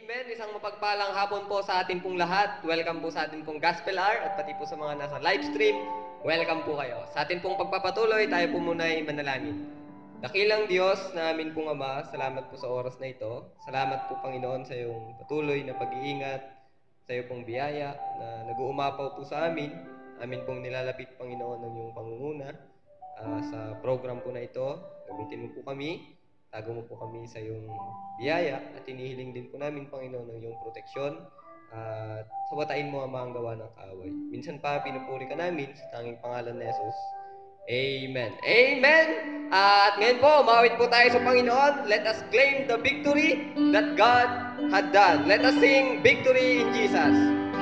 Amen. Isang mapagpalang hapon po sa atin pong lahat. Welcome po sa atin pong Gospel Hour at pati po sa mga nasa live stream. Welcome po kayo. Sa atin pong pagpapatuloy, tayo po muna ay manalangin. Dakilang Diyos na amin pong Ama, salamat po sa oras na ito. Salamat po Panginoon sa iyong patuloy na pag-iingat, sa iyong pong biyaya na nag-uumapaw po sa amin. Amin pong nilalapit Panginoon ng iyong pangunguna sa program po na ito. Gamitin mo po kami. Tago mo po kami sa iyong biyaya at hinihiling din po namin, Panginoon, ng iyong proteksyon at sabatain mo ang mga gawa ng kaaway. Minsan pa, pinupuri ka namin sa tanging pangalan ni Jesus. Amen. Amen! At ngayon po, umawit po tayo sa Panginoon. Let us claim the victory that God had done. Let us sing Victory in Jesus.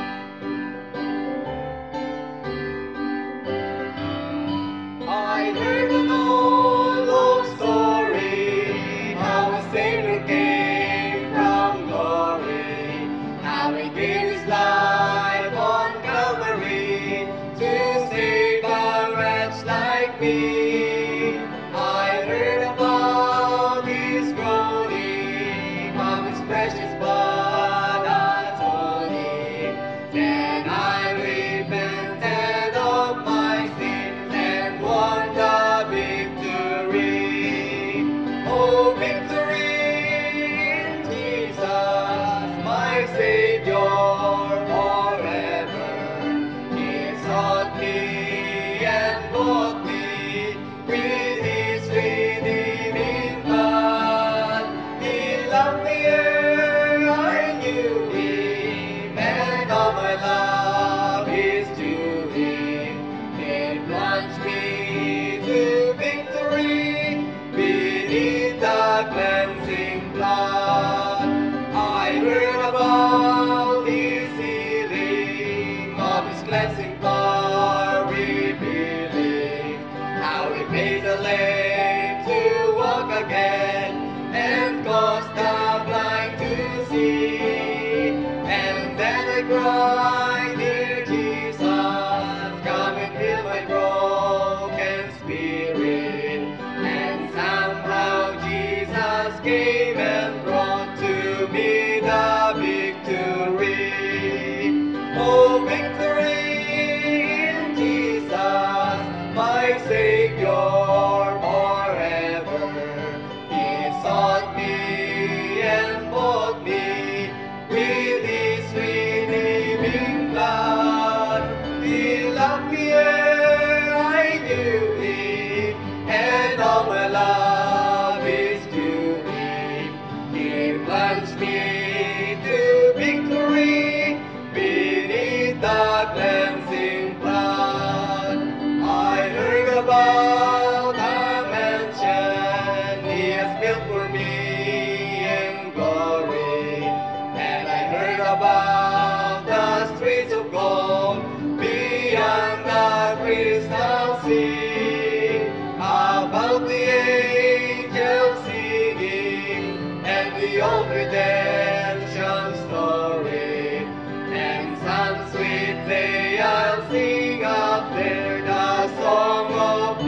I heard an old story, how a Savior came from glory, how He gave His life on Calvary to save a wretch like me. I heard about His groaning, of His precious blood atoning. Then I repented of my sins and won the victory. Oh, victory in Jesus, my Savior forever. He sought me and bought me with His redeeming blood. He loved me ere I knew Him, and all my love is to Him. He plunged me to victory beneath the cleansing blood. I heard about His healing, of His cleansing power revealing, how He made the lame to walk again and caused the blind to see. And then I cried, dear Jesus, come and heal my broken spirit. And somehow Jesus came and brought to me the victory. Oh, victory in Jesus, my Savior forever. He sought me and bought me with His redeeming blood. He loved me ere I knew Him, and all my love is to Him. He plunged me to victory beneath the cleansing blood. I heard about a mansion He has built for me in glory, and I heard about the streets of gold beyond the crystal sea, about the angels singing and the old redemption story. And some sweet day I'll sing up there the song of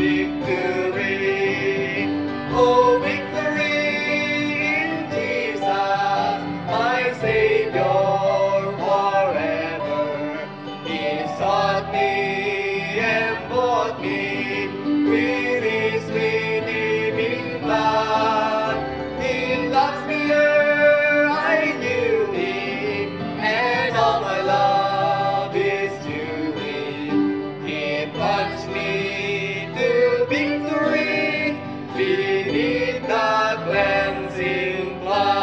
victory. Oh, victory in Jesus, my Savior forever. He sought me and bought me with His redeeming blood. He loves me ere I knew Him, and all my love is to Him. He plunged me to victory beneath the cleansing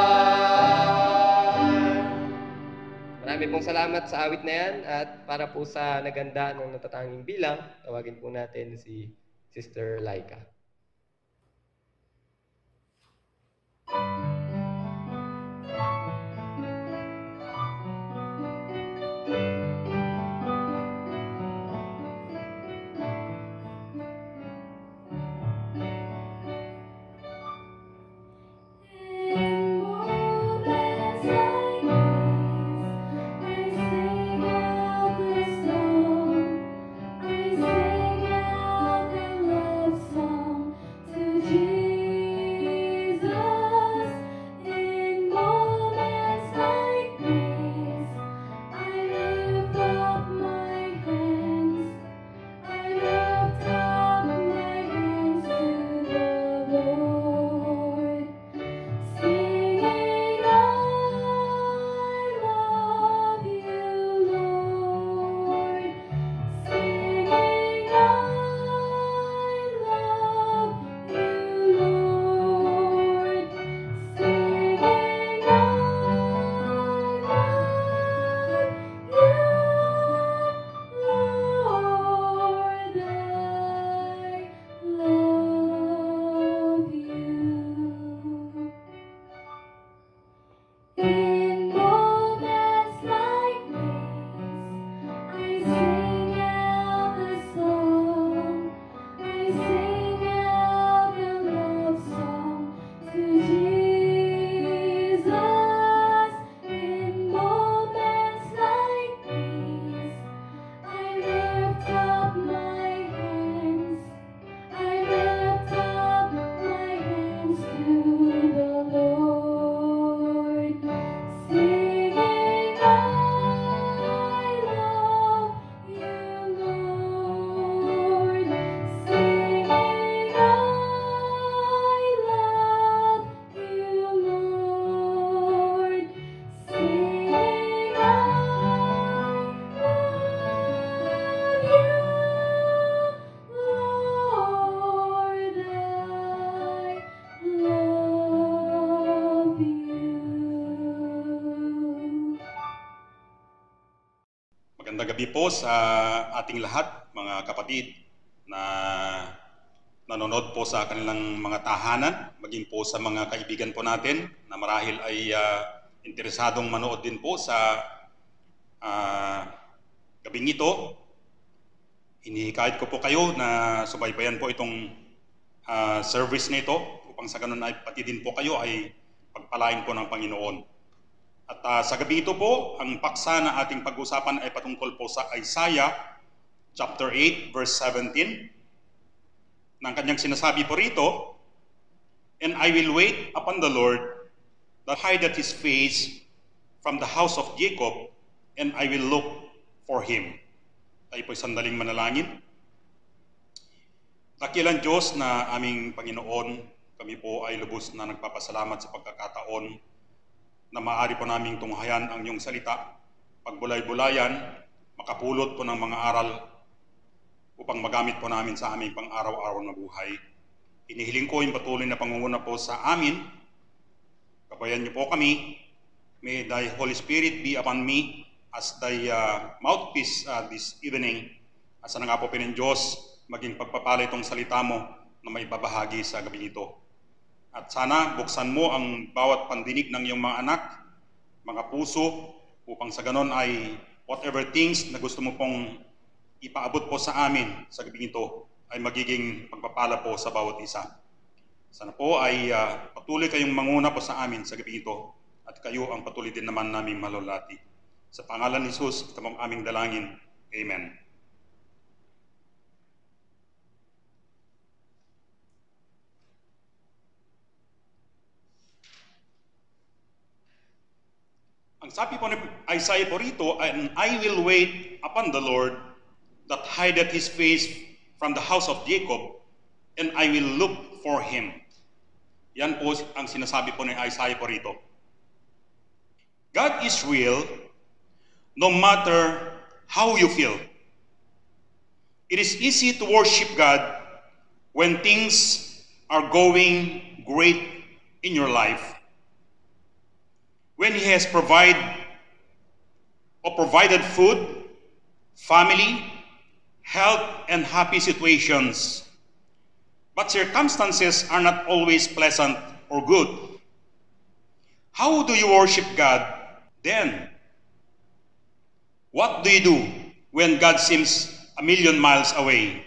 blood. Marami pong salamat sa awit na yan at para po sa naganda ng natatanging bilang, tawagin po natin si Sister Laika. In moments like these, I sing out the song. I sing out the love song. gabi po sa ating lahat, mga kapatid na nanonood po sa kanilang mga tahanan, maging po sa mga kaibigan po natin na marahil ay interesadong manood din po sa gabing ito. Hinihikayat ko po kayo na subaybayan po itong service na ito upang sa ganun ay pati din po kayo ay pagpalain po ng Panginoon. At sa gabi ito po, ang paksa na ating pag-usapan ay patungkol po sa Isaiah chapter 8 verse 17. Nang kanyang sinasabi po rito, "And I will wait upon the Lord that hideth his face from the house of Jacob, and I will look for him." Tayo po'y sandaling manalangin. Dakilang Diyos na aming Panginoon, kami po ay lubos na nagpapasalamat sa pagkakataon na maaari po naming tunghayan ang iyong salita, pagbulay-bulayan, makapulot po ng mga aral upang magamit po namin sa aming pang-araw-araw na buhay. Inihiling ko yung patuloy na pangunguna po sa amin. Gabayan niyo po kami. May thy Holy Spirit be upon me as thy mouthpiece this evening. Asa na nga po Panginoon Diyos, maging pagpapala itong salita mo na may babahagi sa gabi nito. At sana buksan mo ang bawat pandinig ng iyong mga anak, mga puso, upang sa ganon ay whatever things na gusto mo pong ipaabot po sa amin sa gabi ito ay magiging pagpapala po sa bawat isa. Sana po ay patuloy kayong manguna po sa amin sa gabi ito at kayo ang patuloy din naman naming malulati. Sa pangalan ni Jesus, ito mong aming dalangin. Amen. Ang sabi po ni Isaiah po rito, "And I will wait upon the Lord that hideth his face from the house of Jacob, and I will look for him." Yan po ang sinasabi po ni Isaiah po rito. God is real no matter how you feel. It is easy to worship God when things are going great in your life. When He has provided food, family, health, and happy situations. But circumstances are not always pleasant or good. How do you worship God then? What do you do when God seems a million miles away?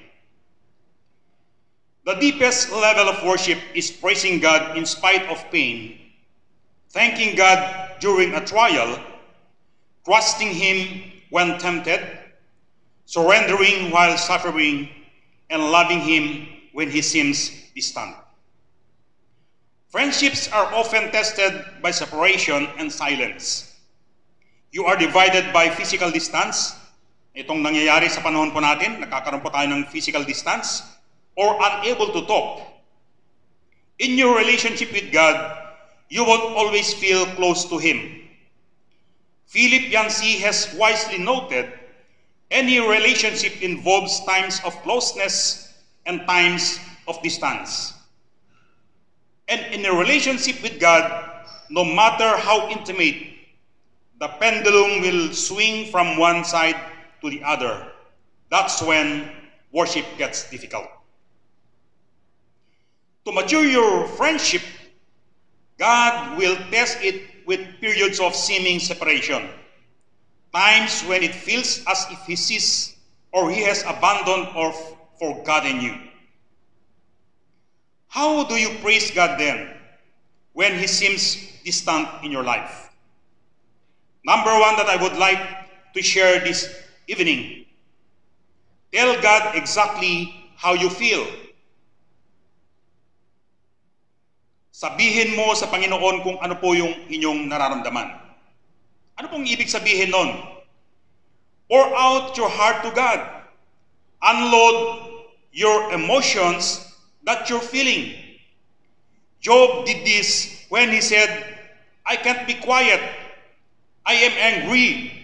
The deepest level of worship is praising God in spite of pain, thanking God during a trial, trusting Him when tempted, surrendering while suffering, and loving Him when He seems distant. Friendships are often tested by separation and silence. You are divided by physical distance. Itong nangyayari sa panahon po natin, nakakaroon po tayo ng physical distance, or unable to talk. In your relationship with God, you won't always feel close to Him. Philip Yancey has wisely noted, any relationship involves times of closeness and times of distance. And in a relationship with God, no matter how intimate, the pendulum will swing from one side to the other. That's when worship gets difficult. To mature your friendship, God will test it with periods of seeming separation. Times when it feels as if He sees or He has abandoned or forgotten you. How do you praise God then when He seems distant in your life? Number one that I would like to share this evening, tell God exactly how you feel. Sabihin mo sa Panginoon kung ano po yung inyong nararamdaman. Ano pong ibig sabihin nun? Pour out your heart to God. Unload your emotions that you're feeling. Job did this when he said, "I can't be quiet. I am angry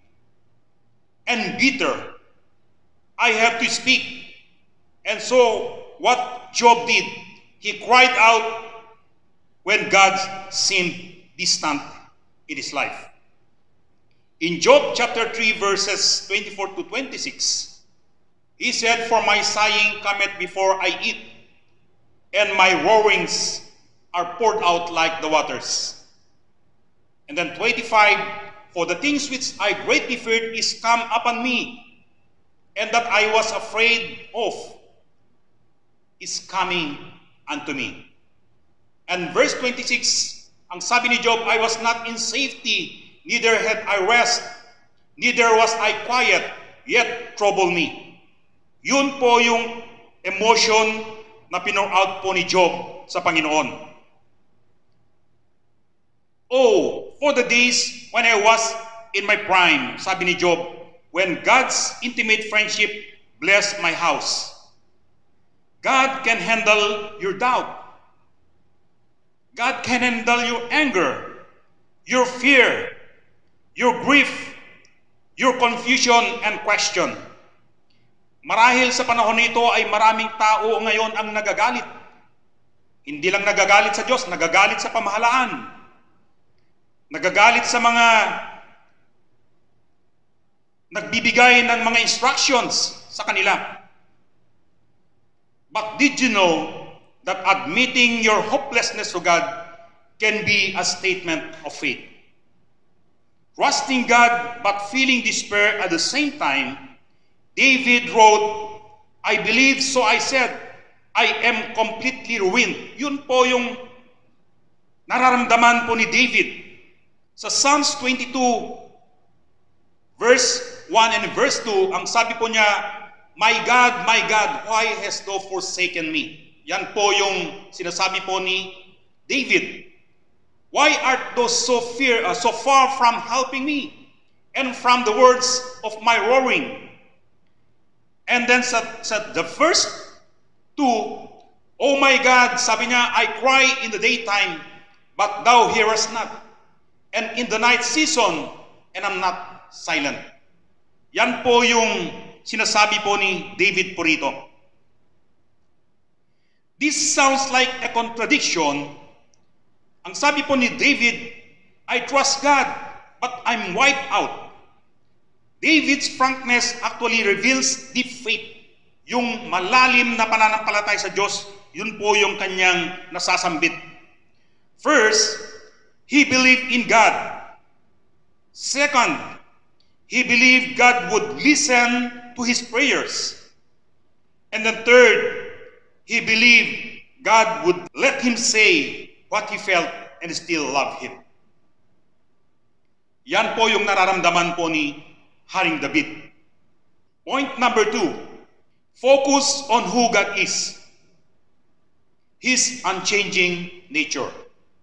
and bitter. I have to speak." And so what Job did, he cried out when God seemed distant in his life. In Job chapter 3 verses 24 to 26, he said, "For my sighing cometh before I eat, and my roarings are poured out like the waters." And then 25, "For the things which I greatly feared is come upon me, and that I was afraid of is coming unto me." And verse 26, ang sabi ni Job, "I was not in safety, neither had I rest, neither was I quiet, yet trouble me." Yun po yung emotion na pinur out po ni Job sa Panginoon. "Oh, for the days when I was in my prime," sabi ni Job, "when God's intimate friendship blessed my house." God can handle your doubt. God can handle your anger, your fear, your grief, your confusion and question. Marahil sa panahon nito ay maraming tao ngayon ang nagagalit. Hindi lang nagagalit sa Diyos, nagagalit sa pamahalaan. Nagagalit sa mga nagbibigay ng mga instructions sa kanila. But did you know that admitting your hopelessness to God can be a statement of faith? Trusting God but feeling despair at the same time, David wrote, "I believe, so I said, I am completely ruined." Yun po yung nararamdaman po ni David. Sa Psalms 22, verse 1 and verse 2, ang sabi po niya, my God, why hast thou forsaken me?" Yan po yung sinasabi po ni David. "Why art thou so far from helping me, and from the words of my roaring?" And then sa the first two, "Oh my God," sabi niya, "I cry in the daytime, but thou hearest not, and in the night season, and I'm not silent." Yan po yung sinasabi po ni David po rito. This sounds like a contradiction. Ang sabi po ni David, "I trust God, but I'm wiped out." David's frankness actually reveals deep faith. Yung malalim na pananampalataya sa Diyos, yun po yung kanyang nasasambit. First, he believed in God. Second, he believed God would listen to his prayers. And then third, he believed God would let him say what he felt and still love him. Yan po yung nararamdaman po ni Haring David. Point number 2, focus on who God is. His unchanging nature.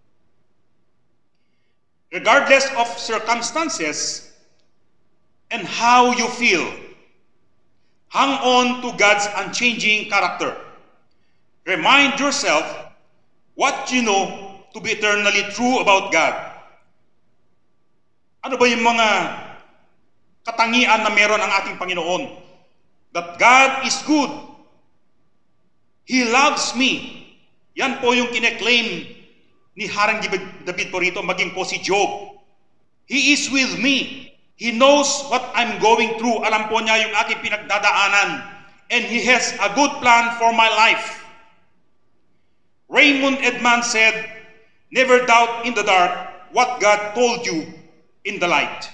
Regardless of circumstances and how you feel, hang on to God's unchanging character. Remind yourself what you know to be eternally true about God. Ano ba yung mga katangian na meron ang ating Panginoon? That God is good. He loves me. Yan po yung kineklaim ni Haring David po rito, maging po si Job. He is with me. He knows what I'm going through. Alam po niya yung aking pinagdadaanan. And He has a good plan for my life. Raymond Edman said, "Never doubt in the dark what God told you in the light."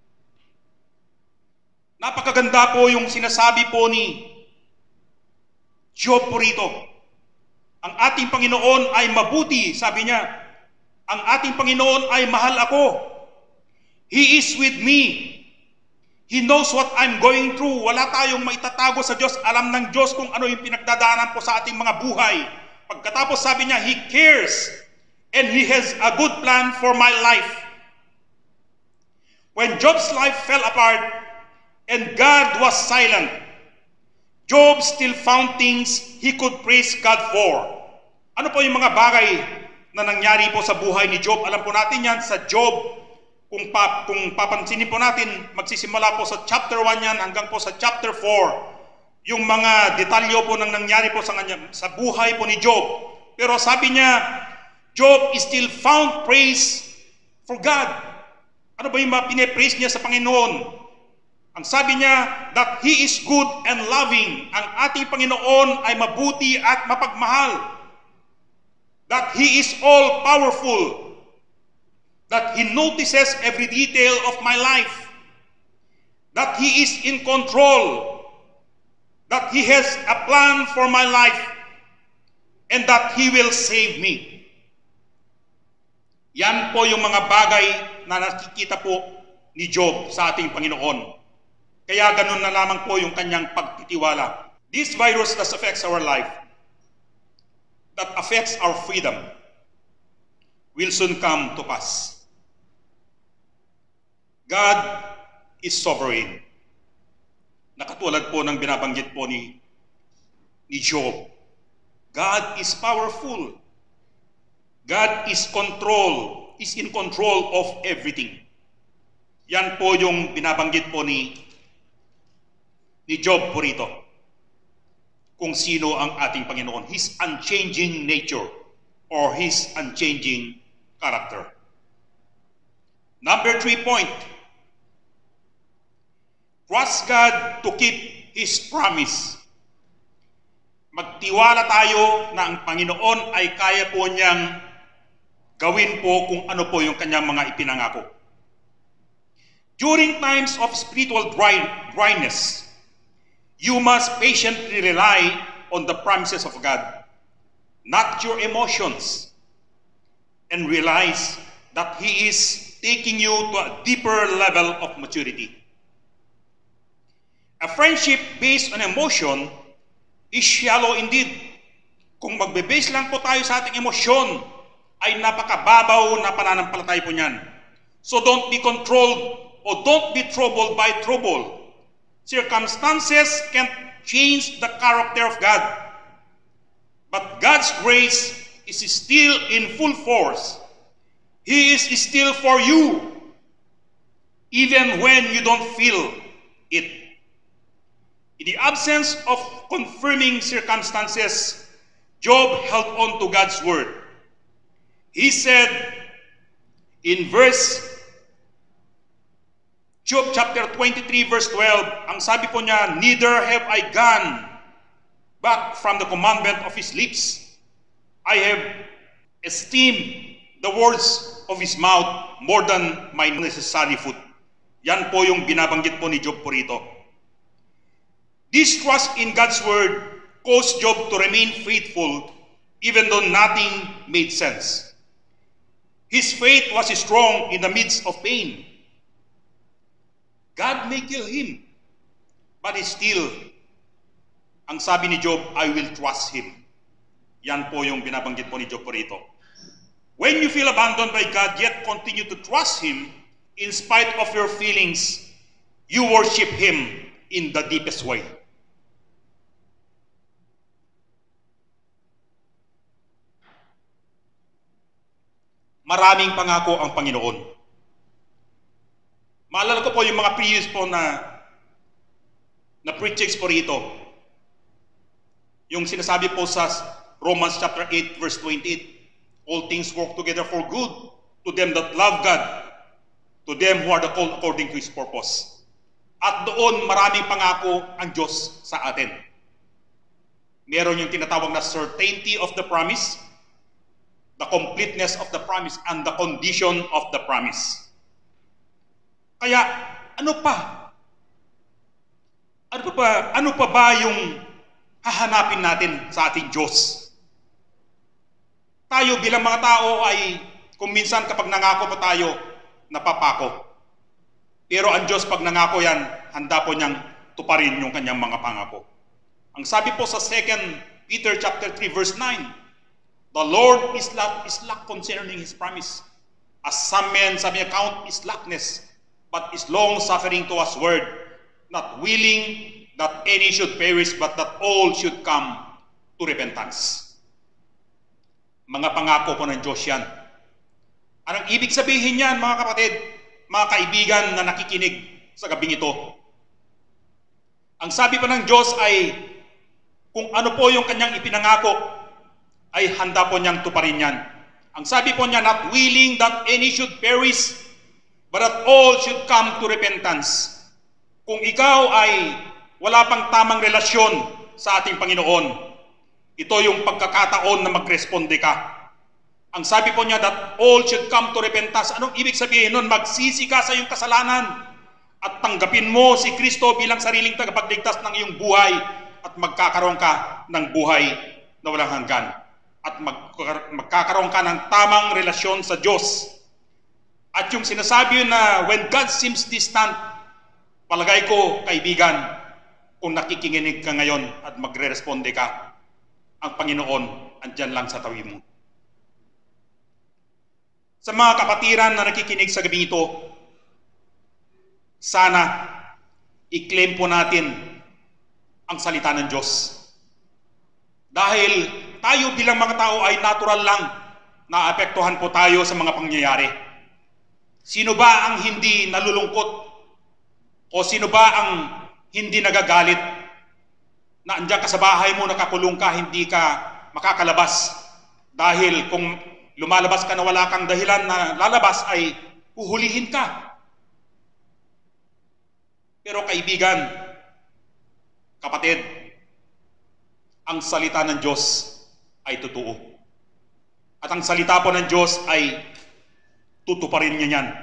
Napakaganda po yung sinasabi po ni Job po rito. Ang ating Panginoon ay mabuti, sabi niya. Ang ating Panginoon ay mahal ako. He is with me. He knows what I'm going through. Wala tayong maitatago sa Diyos. Alam ng Diyos kung ano yung pinagdadaanan po sa ating mga buhay. Pagkatapos sabi niya, He cares and He has a good plan for my life. When Job's life fell apart and God was silent, Job still found things he could praise God for. Ano po yung mga bagay na nangyari po sa buhay ni Job? Alam po natin yan sa Job. Kung papansinin po natin, magsisimula po sa chapter 1 yan hanggang po sa chapter 4. Yung mga detalyo po nang nangyari po sa buhay po ni Job. Pero sabi niya, Job still found praise for God. Ano ba yung mga pinipraise niya sa Panginoon? Ang sabi niya, that He is good and loving. Ang ating Panginoon ay mabuti at mapagmahal. That He is all-powerful. That He notices every detail of my life. That He is in control. That He has a plan for my life. And that He will save me. Yan po yung mga bagay na nakikita po ni Job sa ating Panginoon. Kaya ganun na lamang po yung kanyang pagtitiwala. This virus that affects our life, that affects our freedom, will soon come to pass. God is sovereign. Nakatulad po ng binabanggit po ni Job. God is powerful. God is in control of everything. Yan po yung binabanggit po ni Job po rito. Kung sino ang ating Panginoon. His unchanging nature or His unchanging character. Number 3 point. Trust God to keep His promise. Magtiwala tayo na ang Panginoon ay kaya po niyang gawin po kung ano po yung kanyang mga ipinangako. During times of spiritual dryness, you must patiently rely on the promises of God, not your emotions, and realize that He is taking you to a deeper level of maturity. A friendship based on emotion is shallow indeed. Kung magbe-base lang po tayo sa ating emosyon, ay napakababaw na pananampalataya po niyan. So don't be controlled or don't be troubled by trouble. Circumstances can't change the character of God. But God's grace is still in full force. He is still for you, even when you don't feel it. In the absence of confirming circumstances, Job held on to God's word. He said in Job chapter 23 verse 12, ang sabi po niya, neither have I gone back from the commandment of His lips. I have esteemed the words of His mouth more than my necessary food. Yan po yung binabanggit po ni Job po rito. This trust in God's word caused Job to remain faithful even though nothing made sense. His faith was strong in the midst of pain. God may kill him, but still, ang sabi ni Job, I will trust Him. Yan po yung binabanggit po ni Job po rito. When you feel abandoned by God, yet continue to trust Him, in spite of your feelings, you worship Him in the deepest way. Maraming pangako ang Panginoon. Maalala ko po yung mga previous po na preachings po rito. Yung sinasabi po sa Romans chapter 8 verse 28, all things work together for good to them that love God, to them who are the called according to His purpose. At doon maraming pangako ang Diyos sa atin. Meron yung tinatawag na certainty of the promise, the completeness of the promise, and the condition of the promise. Kaya, ano pa ba yung hahanapin natin sa ating Diyos? Tayo bilang mga tao ay, kung minsan kapag nangako pa tayo, napapako. Pero ang Diyos pag nangako yan, handa po niyang tuparin yung kanyang mga pangako. Ang sabi po sa 2 Peter chapter 3 verse 9, the Lord is slack concerning His promise. As some men, sabi niya, count is slackness, but is long-suffering to us word, not willing that any should perish, but that all should come to repentance. Mga pangako po ng Diyos yan. Anong ibig sabihin yan, mga kapatid, mga kaibigan na nakikinig sa gabing ito? Ang sabi pa ng Diyos ay, kung ano po yung kanyang ipinangako, ay handa po niyang tuparin yan. Ang sabi po niya, not willing that any should perish, but that all should come to repentance. Kung ikaw ay wala pang tamang relasyon sa ating Panginoon, ito yung pagkakataon na magresponde ka. Ang sabi po niya that all should come to repentance. Anong ibig sabihin nun? Magsisi ka sa iyong kasalanan at tanggapin mo si Kristo bilang sariling tagapagligtas ng iyong buhay at magkakaroon ka ng buhay na walang hanggan. At magkakaroon ka ng tamang relasyon sa Diyos. At yung sinasabi na when God seems distant, palagay ko, kaibigan, kung nakikinginig ka ngayon at magre-responde ka, ang Panginoon andyan lang sa tabi mo. Sa mga kapatiran na nakikinig sa gabi ito, sana i-claim po natin ang salita ng Diyos. Dahil tayo bilang mga tao ay natural lang na apektuhan po tayo sa mga pangyayari. Sino ba ang hindi nalulungkot? O sino ba ang hindi nagagalit? Na andyan ka sa bahay mo, nakakulong ka, hindi ka makakalabas. Dahil kung lumalabas ka na wala kang dahilan na lalabas ay huhulihin ka. Pero kaibigan, kapatid, ang salita ng Diyos ay totoo. At ang salita po ng Diyos ay tutuparin niya yan.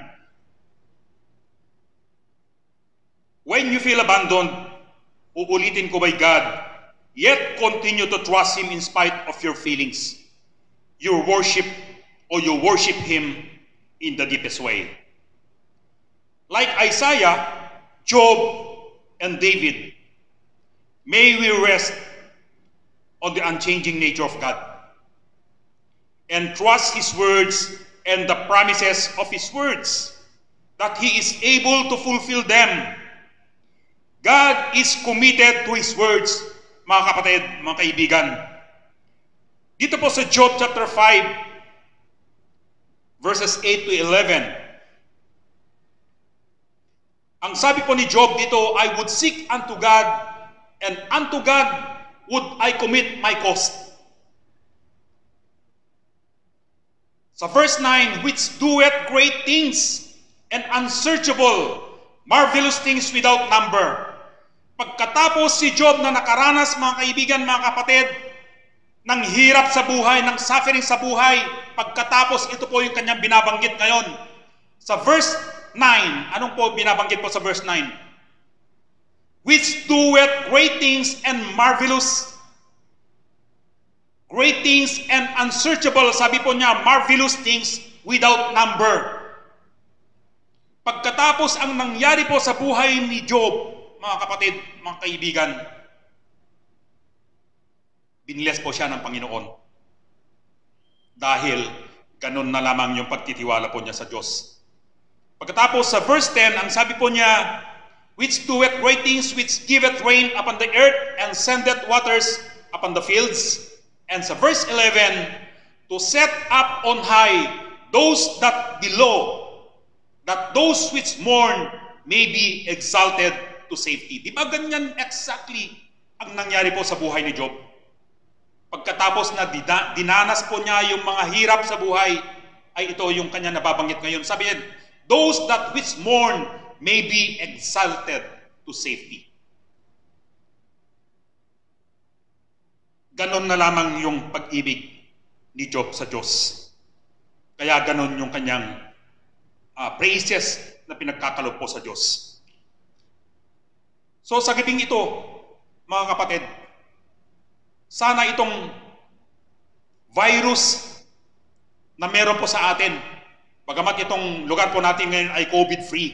When you feel abandoned, uulitin ko by God, yet continue to trust Him in spite of your feelings. You worship Him in the deepest way. Like Isaiah, Job, and David, may we rest on the unchanging nature of God and trust His words and the promises of His words, that He is able to fulfill them. God is committed to His words, mga kapatid, mga kaibigan. Dito po sa Job chapter 5, verses 8 to 11, ang sabi po ni Job dito, I would seek unto God, and unto God would I commit my cause. Sa verse 9, which doeth great things and unsearchable, marvelous things without number. Pagkatapos si Job na nakaranas, mga kaibigan, mga kapatid, ng hirap sa buhay, ng suffering sa buhay, pagkatapos ito po yung kanyang binabanggit ngayon. Sa verse 9, anong po binabanggit po sa verse 9? Which doeth great things and marvelous, great things and unsearchable, sabi po niya, marvelous things without number. Pagkatapos ang nangyari po sa buhay ni Job, mga kapatid, mga kaibigan, biniless po siya ng Panginoon. Dahil ganun na lamang yung pagtitiwala po niya sa Diyos. Pagkatapos sa verse 10, ang sabi po niya, which doeth great things, which giveth rain upon the earth, and sendeth waters upon the fields. And sa verse 11, to set up on high those that below, that those which mourn may be exalted to safety. Di ba ganyan exactly ang nangyari po sa buhay ni Job? Pagkatapos na dinanas po niya yung mga hirap sa buhay, ay ito yung kanya nababanggit ngayon. Sabi niya, those that which mourn may be exalted to safety. Ganon na lamang yung pag-ibig ni Job sa Diyos. Kaya ganon yung kanyang praises na pinagkakalob po sa Diyos. So sa gabing ito, mga kapatid, sana itong virus na meron po sa atin, bagamat itong lugar po natin ngayon ay COVID-free,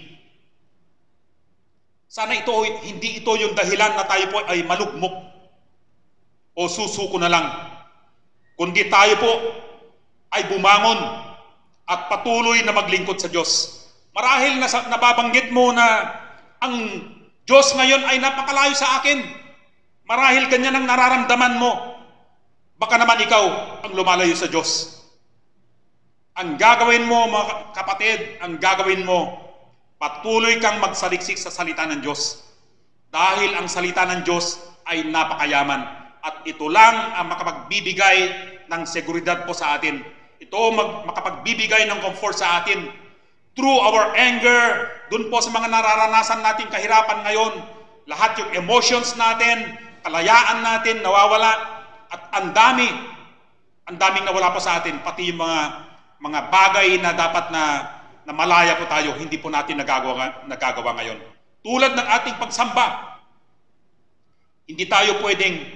sana ito, hindi ito yung dahilan na tayo po ay malugmok o susuko na lang, kundi tayo po ay bumangon at patuloy na maglingkod sa Diyos. Marahil nababanggit mo na ang Diyos ngayon ay napakalayo sa akin. Marahil ganyan ang nararamdaman mo. Baka naman ikaw ang lumalayo sa Diyos. Ang gagawin mo, mga kapatid, ang gagawin mo, patuloy kang magsaliksik sa salita ng Diyos. Dahil ang salita ng Diyos ay napakayaman. At ito lang ang makapagbibigay ng seguridad po sa atin. Ito makapagbibigay ng comfort sa atin. through our anger, dun po sa mga nararanasan nating kahirapan ngayon, lahat yung emotions natin, kalayaan natin, nawawala, at ang daming nawala po sa atin, pati yung mga bagay na dapat na malaya po tayo, hindi po natin nagagawa ngayon. Tulad ng ating pagsamba, hindi tayo pwedeng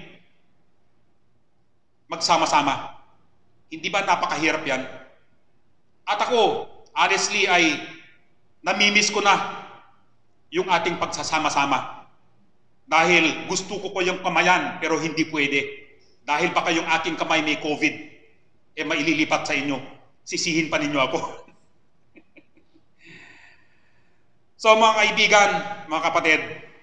magsama-sama. Hindi ba napakahirap yan? At ako, honestly, ay namimiss ko na yung ating pagsasama-sama. Dahil gusto ko yung kamayan, pero hindi pwede. Dahil baka yung aking kamay may COVID, maililipat sa inyo. Sisihin pa ninyo ako. So mga kaibigan, mga kapatid,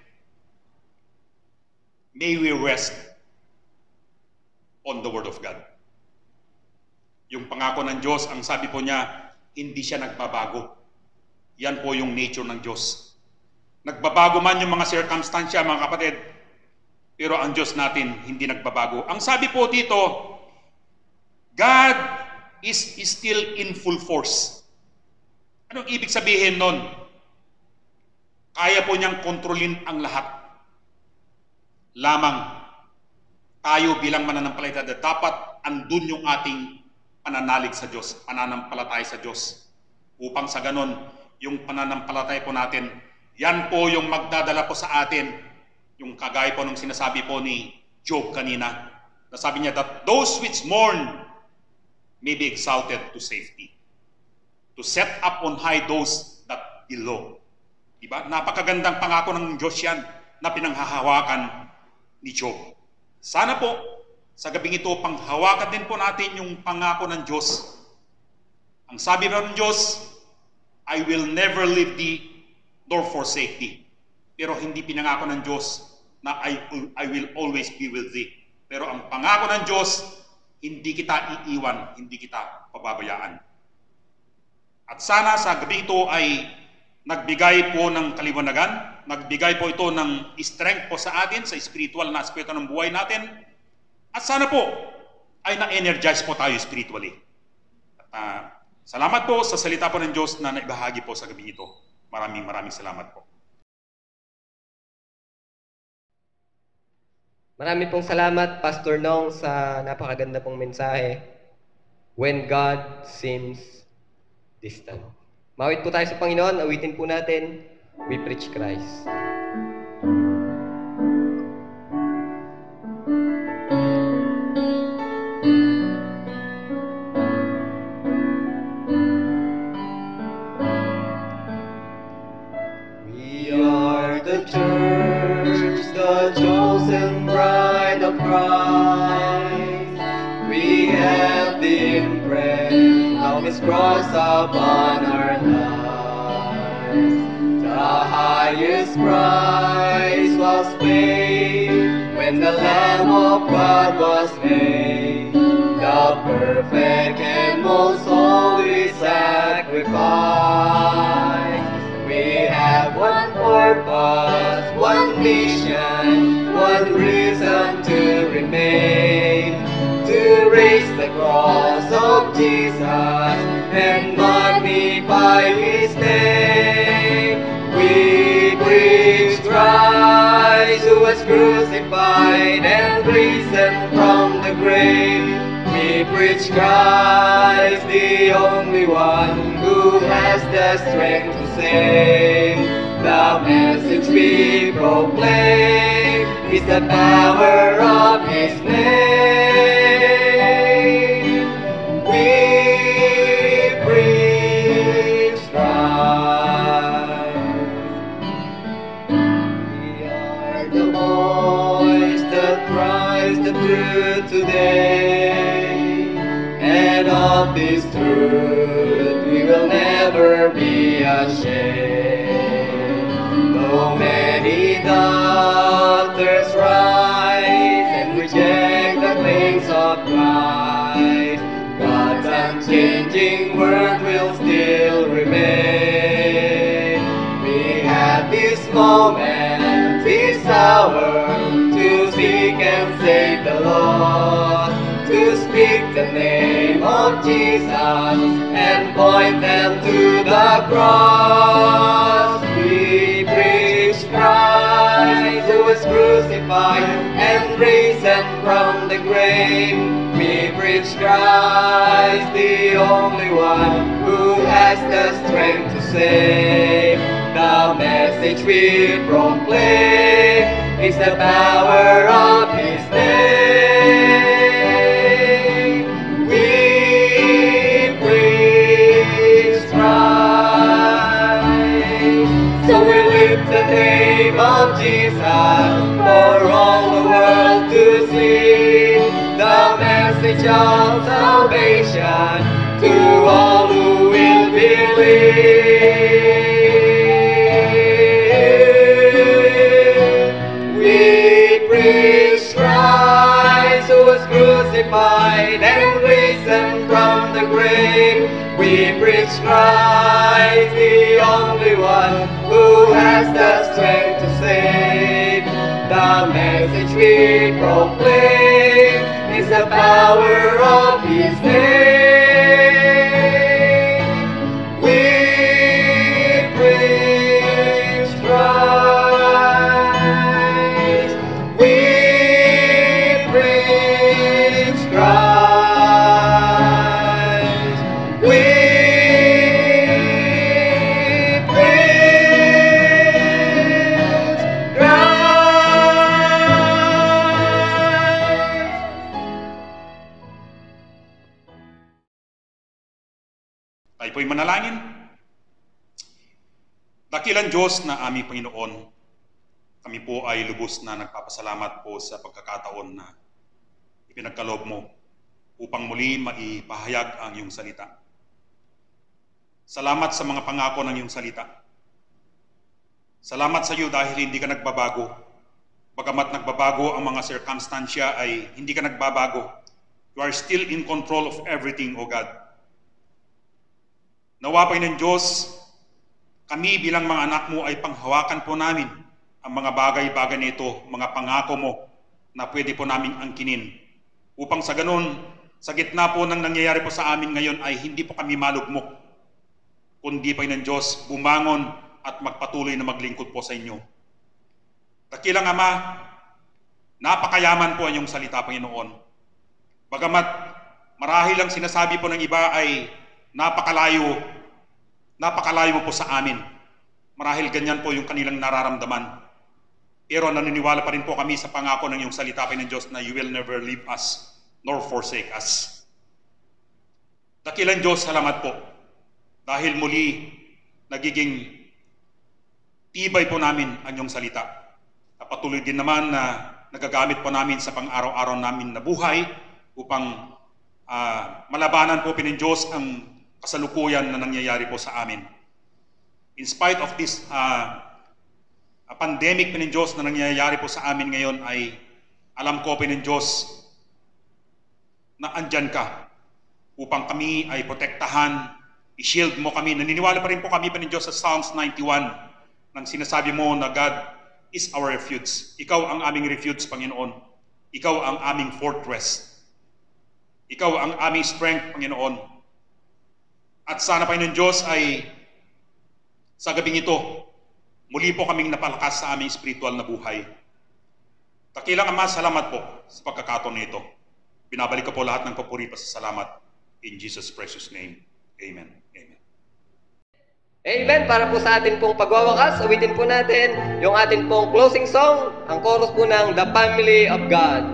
may we rest on the Word of God. Yung pangako ng Diyos, ang sabi po niya, hindi siya nagbabago. Yan po yung nature ng Diyos. Nagbabago man yung mga circumstansya, mga kapatid, pero ang Diyos natin hindi nagbabago. Ang sabi po dito, God is still in full force. Anong ibig sabihin nun? Kaya po niyang kontrolin ang lahat. Lamang tayo bilang mananampalataya, dapat andun yung ating pananalig sa Diyos, pananampalataya sa Diyos. Upang sa ganon, yung pananampalataya po natin, yan po yung magdadala po sa atin, yung kagaya po nung sinasabi po ni Job kanina, nasabi niya that those which mourn may be exalted to safety, to set up on high those that below. Diba? Napakagandang pangako ng Diyos yan na pinanghahawakan ni Job. Sana po sa gabing ito, panghawakan din po natin yung pangako ng Diyos. Ang sabi ng Diyos, I will never leave thee nor forsake thee. Pero hindi pinangako ng Diyos na I will always be with thee. Pero ang pangako ng Diyos, hindi kita iiwan, hindi kita pababayaan. At sana sa gabi ito ay nagbigay po ng kaliwanagan, nagbigay po ito ng strength po sa atin, sa spiritual na aspeto ng buhay natin. At sana po ay na-energize po tayo spiritually. Salamat po sa salita po ng Diyos na naibahagi po sa gabi ito. Maraming salamat po. Marami pong salamat, Pastor Nong, sa napakaganda pong mensahe. When God seems distant. Mawit po tayo sa Panginoon, awitin po natin, We Preach Christ. We are the church, the chosen bride of Christ. We have the imprint of His cross upon our lives. The highest price was paid when the Lamb of God was made, the perfect and most holy sacrifice. We have one purpose, one mission, one reason to remain, to raise the cross of Jesus and magnify His name. We preach Christ who was crucified and risen from the grave. We preach Christ, the only one who has the strength to save. The message we proclaim is the power of His name. We preach Christ. We are the voice that cries the truth today, and of this truth we will never be ashamed. Though many doubters rise and reject the claims of Christ, God's unchanging word will still remain. We have this moment, this hour, to seek and save the lost, to speak the name of Jesus and point them to the cross. We preach Christ who was crucified and risen from the grave. We preach Christ, the only one who has the strength to save. The message we proclaim is the power of His name. We preach Christ, so we lift the name of Jesus for all the world to see. The message of salvation to all who will believe. We preach Christ who was crucified and risen from the grave. We preach Christ, the only one who has the strength to save. The message we proclaim is the power of His name. We preach Christ. We preach Christ. We preach Christ. Tayo po'y manalangin. Dakilang Diyos na aming Panginoon, kami po ay lubos na nagpapasalamat po sa pagkakataon na ipinagkaloob mo upang muli maipahayag ang iyong salita. Salamat sa mga pangako ng iyong salita. Salamat sa iyo dahil hindi ka nagbabago. Bagamat nagbabago ang mga circumstansya ay hindi ka nagbabago. You are still in control of everything, O God. Nawa Panginoon Diyos, kami bilang mga anak mo ay panghawakan po namin ang mga bagay-bagay nito, mga pangako mo na pwede po namin angkinin. Upang sa ganun, sa gitna po ng nangyayari po sa amin ngayon ay hindi po kami malugmok, kundi Panginoon Diyos, bumangon at magpatuloy na maglingkod po sa inyo. Dakilang Ama, napakayaman po ang iyong salita, Panginoon. Bagamat marahil ang sinasabi po ng iba ay napakalayo mo po sa amin. Marahil ganyan po yung kanilang nararamdaman. Pero naniniwala pa rin po kami sa pangako ng iyong salita, Panginoon Diyos, na you will never leave us nor forsake us. Dakilang Diyos, salamat po. Dahil muli, nagiging tibay po namin ang iyong salita. Patuloy din naman na nagagamit po namin sa pang-araw-araw namin na buhay upang malabanan po, Panginoon Diyos, ang kasalukuyan na nangyayari po sa amin. In spite of this pandemic, Panginoon Diyos, na nangyayari po sa amin ngayon ay alam ko, Panginoon Diyos, na andyan ka upang kami ay protektahan, i-shield mo kami. Naniniwala pa rin po kami, Panginoon Diyos, sa Psalms 91 nang sinasabi mo na God is our refuge. Ikaw ang aming refuge, Panginoon. Ikaw ang aming fortress. Ikaw ang aming strength, Panginoon. At sana, Panginoon Diyos, ay sa gabing ito, muli po kaming napalakas sa aming spiritual na buhay. Dakilang Ama, salamat po sa pagkakataon na ito. Binabalik ko po lahat ng papuri pa sa salamat. In Jesus' precious name. Amen. Amen. Amen. Para po sa atin pong pagwawakas, awitin po natin yung atin pong closing song, ang chorus po ng The Family of God.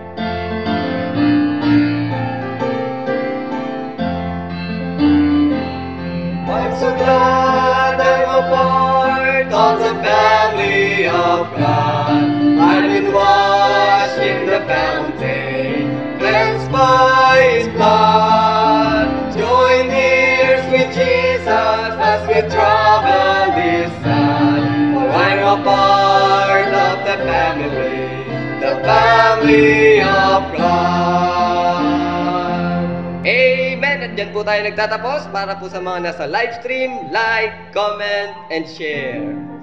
I'm so glad I'm a part of the family of God. I've been washed in the fountain, cleansed by His blood. Join ears with Jesus as we travel this side. For I'm a part of the family of God. Amen! At dyan po tayo nagtatapos para po sa mga nasa live stream, like, comment, and share.